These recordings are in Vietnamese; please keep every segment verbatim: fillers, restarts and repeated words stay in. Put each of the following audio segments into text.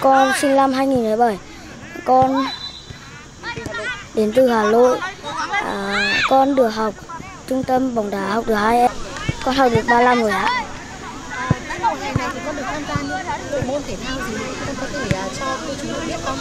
Con sinh năm hai nghìn không trăm lẻ bảy. Con đến từ Hà Nội. À, con được học trung tâm bóng đá học được hai em. Con học được ba năm rồi ạ. Cái mùa hè này thì con được tham gia những bộ môn thể thao gì? Con có thể uh, cho cô chú được biết không?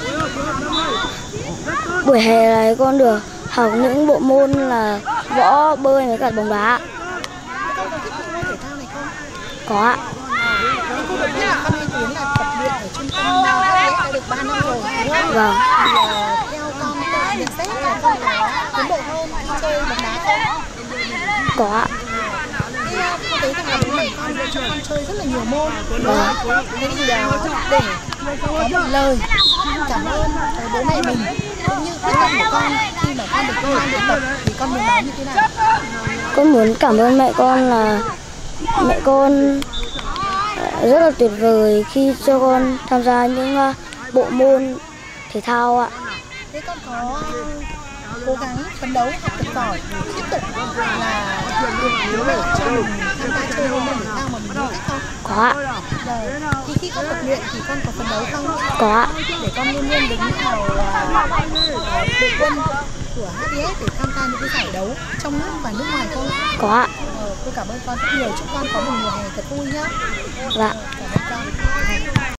Buổi hè này con được học những bộ môn là võ, bơi với cả bóng đá. Con có thích những môn thể thao này không? Có ạ. Thì cô được biết là con Huy Tiến là tập luyện ở trung tâm uh, đã được ba năm rồi, đúng không? Vâng. Thì uh, theo con tự nhận xét là con có tiến bộ hơn khi chơi bóng đá không? Có ạ. Thì uh, cô thấy rằng là bố mẹ con cho con chơi rất là nhiều môn. Vâng. Thế thì uh, để có một lời cảm ơn tới bố mẹ mình cũng như quyết tâm của con khi mà con được công an luyện tập thì con muốn nói như thế nào? Con muốn cảm ơn mẹ con là mẹ con rất là tuyệt vời khi cho con tham gia những bộ môn thể thao ạ. Thế con có cố gắng phấn đấu học thật giỏi để tiếp tục là được để cho mình tham gia chơi môn thể thao mà mình yêu thích không? Có ạ. Rồi, thì khi con tập luyện thì con có phấn đấu không? Có ạ. Để con luôn luôn đứng vào đội quân của hát đê ét để tham gia những cái giải đấu trong nước và nước ngoài không? Có ạ. Ờ, tôi cảm ơn con rất nhiều, chúc con có một mùa hè thật vui nhé. Dạ. Cảm ơn con.